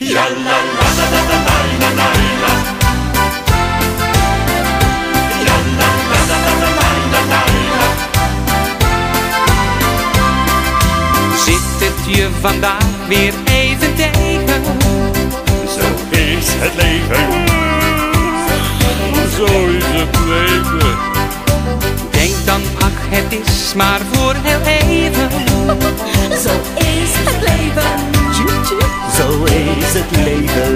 Ja la la la la la la la la. Ja la la la la la la la la. Zit het je vandaag weer even tegen? Zo is het leven. Zo is het leven. Denk dan, ach, het is maar voor heel even. Zo is het leven. Zo is het leven.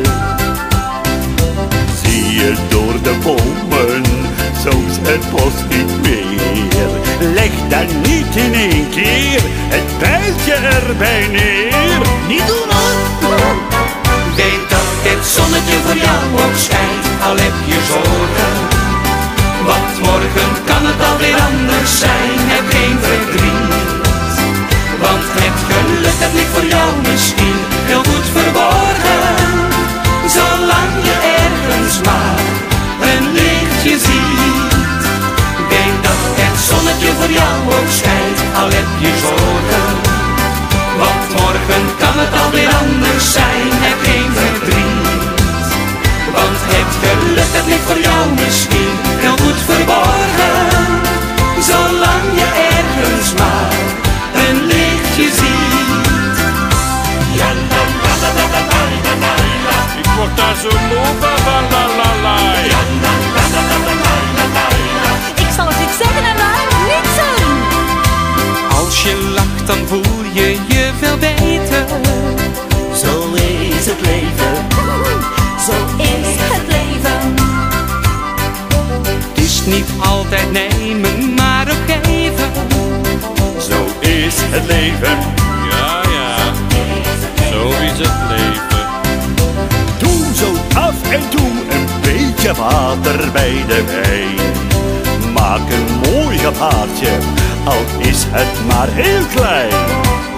Zie je door de bomen, zo is het bos niet meer. Leg dan niet in één keer het pijltje erbij neer. Niet doen hoor. Weet dat het zonnetje voor jou ook schijnt, al heb je zorgen. Want morgen kan het alweer anders zijn, heb geen verdriet. Want het geluk dat ligt voor jou misschien heel goed verborgen. Zolang je ergens maar een lichtje ziet. Weet dat het zonnetje voor jou ook schijnt, al heb je zorgen. Want morgen kan het alweer anders zijn, heb geen verdriet. Want het geluk dat ligt voor jou misschien heel goed verborgen. Zolang je ergens maar een lichtje ziet. Ja la la la la la la la la. Ik word daar zo moe van, la la la. Ja la la la la la la la la. Ik zal het niet zeggen en maar niet doen. Als je lacht dan voel je je veel beter. Zo is het leven. Zo is het leven. Het is niet altijd nemen, maar ook geven. Zo is het leven. Ja, ja, zo is het leven. Doe zo af en toe een beetje water bij de wijn. Maak een mooi gebaartje, al is het maar heel klein.